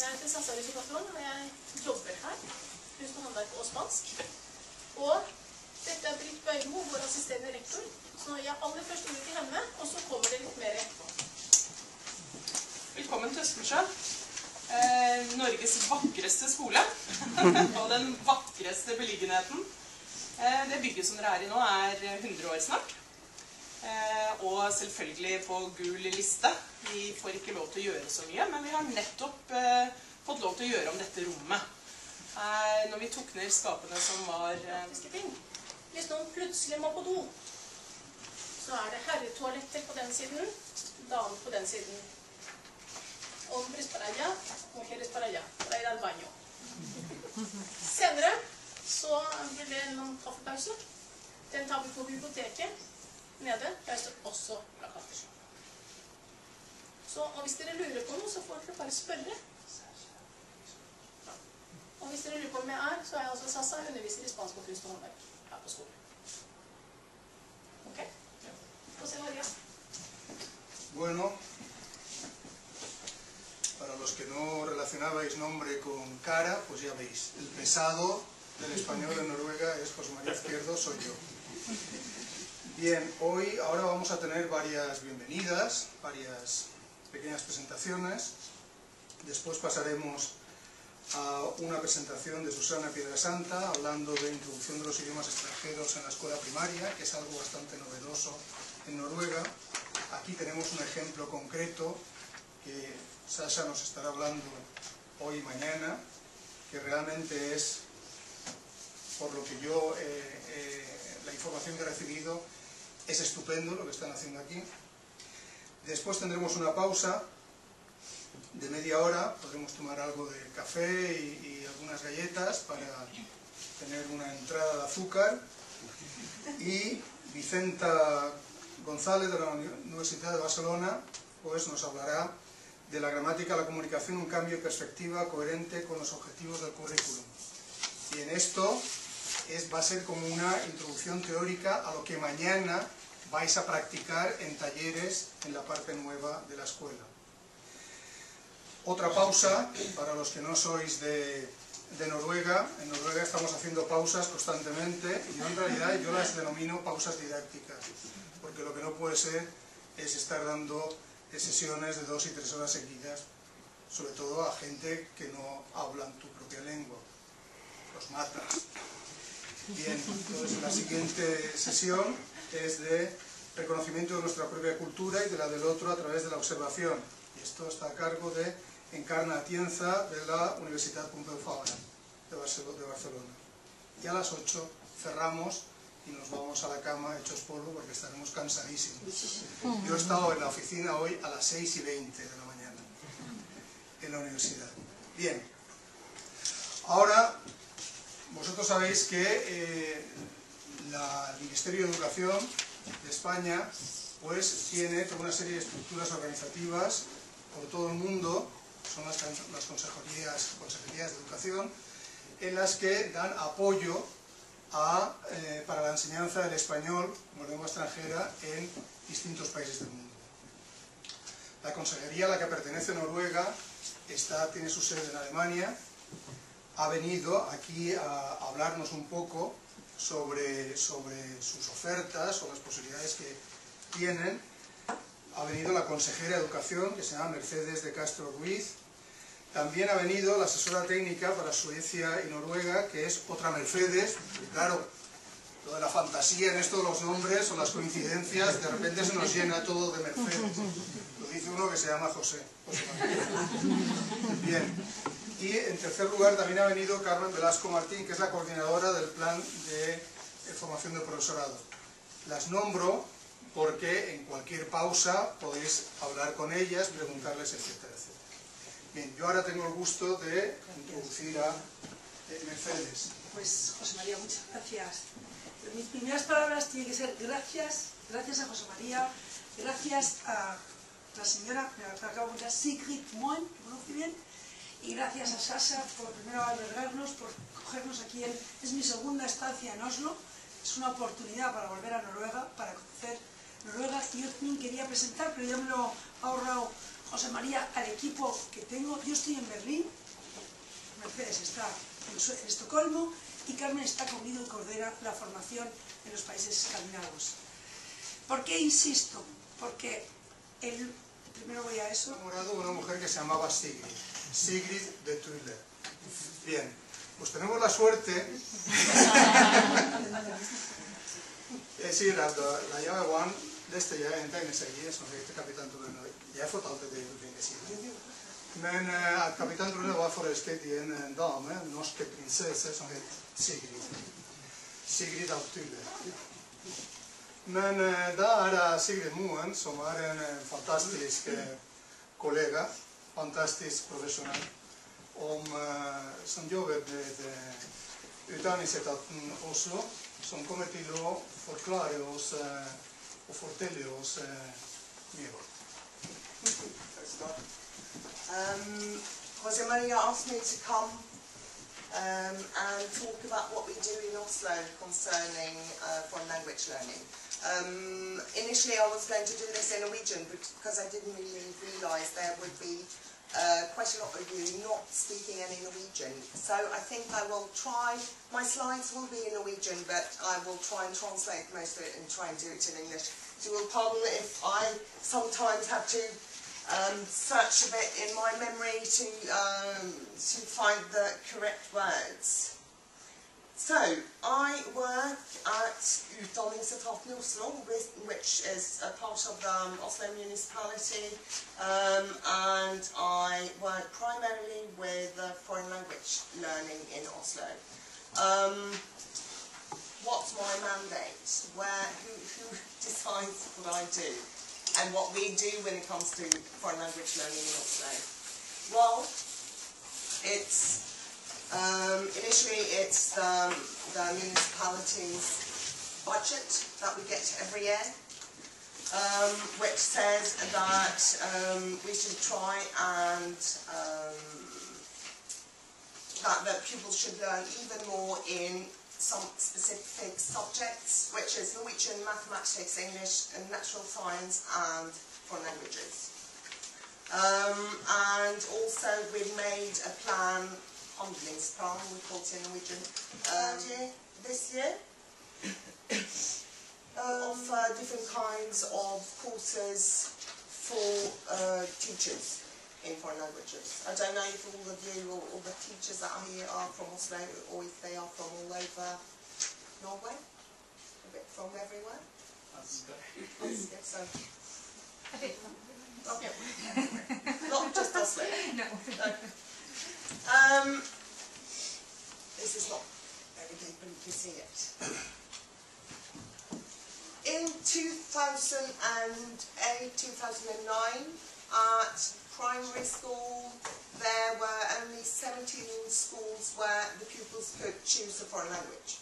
Jeg heter Sasa Risikoton, og jeg jobber her. Kunst og håndverk og spansk. Og dette er Britt Bøymo, vår assisterende rektor. Så jeg aller først ordet til henne, og så kommer det litt mer etterpå. Velkommen til Østersjø. Norges vakreste skole. Og den vakreste beliggenheten. Det bygget som dere er i nå, er 100 år snart. Og selvfølgelig på gul liste. Vi får ikke lov til å gjøre så mye, men vi har nettopp fått lov til å gjøre om dette rommet. Når vi tok ned skapene som var... Hvis noen plutselig må på do, så er det herretoaletter på den siden, damer på den siden. Hombres para allá, mujeres para allá, para ir al baño. Senere så blir det en kaffepause. Den tar vi på biblioteket nede. Der står også plakater. Så, og hvis dere lurer på noe, så får dere bare spørre. Og hvis dere lurer på hvem jeg er, så er jeg altså Sasa, underviser i spansk og kunst og håndverk her på skolen. Ok? José María. Bueno, para los que no relacionabais nombre con cara, pues ya veis, el pesado del español en Noruega es José María Izquierdo, soy yo. Bien, ahora vamos a tener varias bienvenidas, varias pequeñas presentaciones. Después pasaremos a una presentación de Susana Piedrasanta, hablando de introducción de los idiomas extranjeros en la escuela primaria, que es algo bastante novedoso en Noruega. Aquí tenemos un ejemplo concreto que Sasha nos estará hablando hoy y mañana, que realmente es, por lo que yo, la información que he recibido, es estupendo lo que están haciendo aquí. Después tendremos una pausa de media hora, podremos tomar algo de café y algunas galletas para tener una entrada de azúcar. Y Vicenta González de la Universidad de Barcelona pues nos hablará de la gramática, la comunicación, un cambio de perspectiva coherente con los objetivos del currículum. Y en esto va a ser como una introducción teórica a lo que mañana vais a practicar en talleres en la parte nueva de la escuela. Otra pausa, para los que no sois de Noruega. En Noruega estamos haciendo pausas constantemente y yo en realidad las denomino pausas didácticas, porque lo que no puede ser es estar dando sesiones de 2 y 3 horas seguidas, sobre todo a gente que no hablan tu propia lengua. Los matas. Bien, entonces la siguiente sesión es de reconocimiento de nuestra propia cultura y de la del otro a través de la observación. Y esto está a cargo de Encarna Atienza de la Universitat Pompeu Fabra de Barcelona. Y a las 8 cerramos y nos vamos a la cama hechos polvo porque estaremos cansadísimos. Yo he estado en la oficina hoy a las 6:20 de la mañana en la universidad. Bien, ahora vosotros sabéis que el Ministerio de Educación de España pues tiene toda una serie de estructuras organizativas por todo el mundo, son las consejerías de educación, en las que dan apoyo para la enseñanza del español como lengua extranjera en distintos países del mundo. La consejería a la que pertenece Noruega tiene su sede en Alemania. Ha venido aquí a hablarnos un poco sobre sus ofertas o las posibilidades que tienen. Ha venido la consejera de Educación, que se llama Mercedes de Castro Ruiz. También ha venido la asesora técnica para Suecia y Noruega, que es otra Mercedes. Claro, lo de la fantasía en esto de los nombres o las coincidencias, de repente se nos llena todo de Mercedes. Lo dice uno que se llama José María. Bien. Y en tercer lugar también ha venido Carmen Velasco Martín, que es la coordinadora del plan de formación del profesorado. Las nombro porque en cualquier pausa podéis hablar con ellas, preguntarles, etcétera, etcétera. Bien, yo ahora tengo el gusto de introducir a Mercedes. Pues José María, muchas gracias. Mis primeras palabras tienen que ser gracias a José María, gracias a la señora, me acabo de preguntar, Sigrid Moen, que conoce bien, y gracias a Sasa por primero albergarnos, por cogernos aquí. Es mi segunda estancia en Oslo, es una oportunidad para volver a Noruega, para conocer Noruega. Y yo también quería presentar, pero ya me lo ha ahorrado José María, al equipo que tengo. Yo estoy en Berlín, Mercedes está en Estocolmo y Carmen está conmigo y coordina la formación en los países escandinavos. ¿Por qué insisto? Porque primero voy a eso. He enamorado de una mujer que se llamaba Sigrid de Tulle. Bien, pues tenemos la suerte. Sí, la llave One, deste jag inte ägna sig i som heter Kapitan Trulle. Jeg fortalte det jo lenge siden. Men at Kapitan Trulle var forelsket i en dame, en norsk prinsesse, som het Sigrid. Sigrid av Tulle. Men da er det Sigrid Moen, som er en fantastisk kollega, fantastisk professionell, som jobber med Utdanningsetaten Oslo, som kommer til å forklare oss og fortelle oss mye godt. Jose Maria asked me to come and talk about what we do in Oslo concerning foreign language learning. Initially I was going to do this in Norwegian because I didn't really realise there would be quite a lot of you not speaking any Norwegian. So I think I will try, my slides will be in Norwegian, but I will try and translate most of it and try and do it in English. So you will pardon if I sometimes have to search a bit in my memory to find the correct words. So, I work at Utdanningsetaten Oslo, which is a part of the Oslo municipality, and I work primarily with foreign language learning in Oslo. What's my mandate? Who decides what I do and what we do when it comes to foreign language learning in Oslo? Well, it's initially it's the municipality's budget that we get every year, which says that we should try and that the pupils should learn even more in some specific subjects, which is Norwegian, mathematics, English, and natural science, and foreign languages. And also we made a plan, handlingsplan, we call it in Norwegian, this year, of different kinds of courses for teachers in foreign languages. I don't know if all of you or all the teachers that are here are from Oslo, or if they are from all over Norway, a bit from everywhere. Yes, so. Okay. Not just Oslo. No. This is not very deep, and you can see it. In 2008, 2009, at primary school, there were only 17 schools where the pupils could choose a foreign language.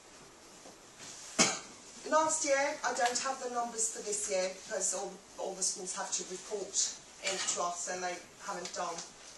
Last year, I don't have the numbers for this year because all the schools have to report in to us, and they haven't done.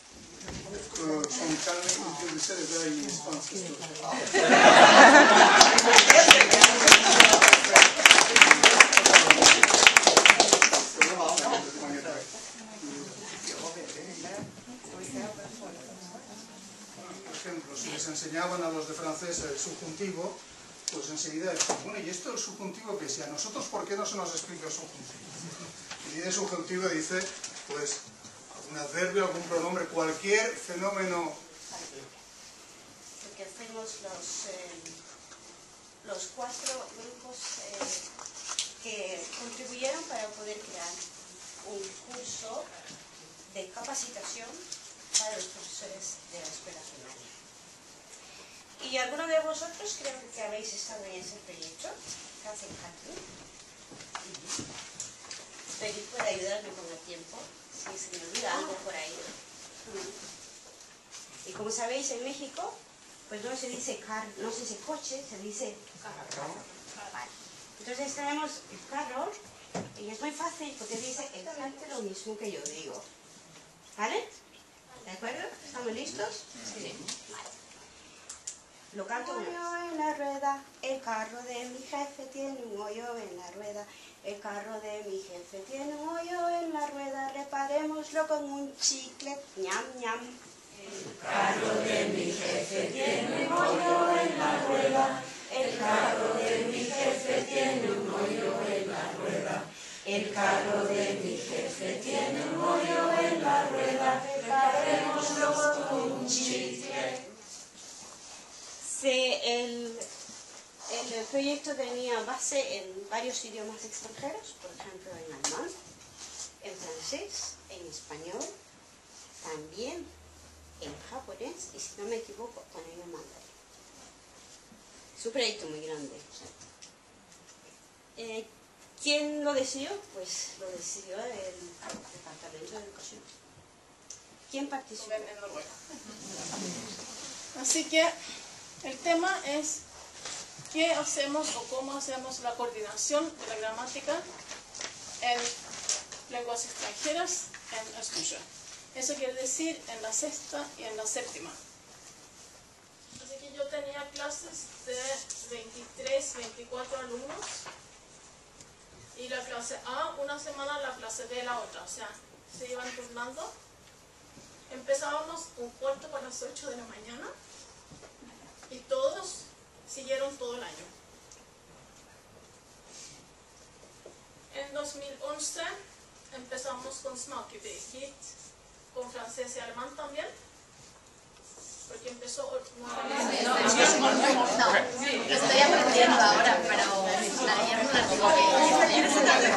Por ejemplo, si les enseñaban a los de francés el subjuntivo, pues enseguida decían, bueno, ¿y esto el subjuntivo qué es? ¿Y a nosotros por qué no se nos explica el subjuntivo? Y de subjuntivo dice, pues, un adverbio, algún pronombre, cualquier fenómeno. Porque hacemos los 4 grupos que contribuyeron para poder crear un curso de capacitación para los profesores de la escuela primaria. Y algunos de vosotros creo que habéis estado en ese proyecto, casi en Cancún. Feliz puede ayudarme con el tiempo, si se me olvida algo por ahí. Y como sabéis, en México, pues no se dice carro, no se dice coche, se dice carro. Vale. Entonces tenemos el carro, y es muy fácil porque dice exactamente lo mismo que yo digo. ¿Vale? ¿De acuerdo? ¿Estamos listos? Sí. Vale. Lo canto una vez. Un hoyo en la rueda, el carro de mi jefe tiene un hoyo en la rueda. El carro de mi jefe tiene un hoyo en la rueda, reparémoslo con un chicle, ñam, ñam. El carro de mi jefe tiene un hoyo en la rueda. El carro de mi jefe tiene un hoyo en la rueda. El carro de mi jefe tiene un hoyo en la rueda, reparémoslo con un chicle. El proyecto tenía base en varios idiomas extranjeros, por ejemplo en alemán, en francés, en español, también en japonés y, si no me equivoco, también en mandarín. Es un proyecto muy grande. ¿Quién lo decidió? Pues lo decidió el Departamento de Educación. ¿Quién participó? En Noruega. Así que el tema es qué hacemos o cómo hacemos la coordinación de la gramática en lenguas extranjeras en Østensjø. Eso quiere decir en la sexta y en la séptima. Así que yo tenía clases de 23, 24 alumnos. Y la clase A una semana, la clase B la otra. O sea, se iban turnando. Empezábamos un cuarto para las 8 de la mañana. Y todos siguieron todo el año. En 2011 empezamos con Smakebeget, con francés y alemán también. Porque empezó nuevamente. No, estoy aprendiendo ahora, pero ayer un artículo que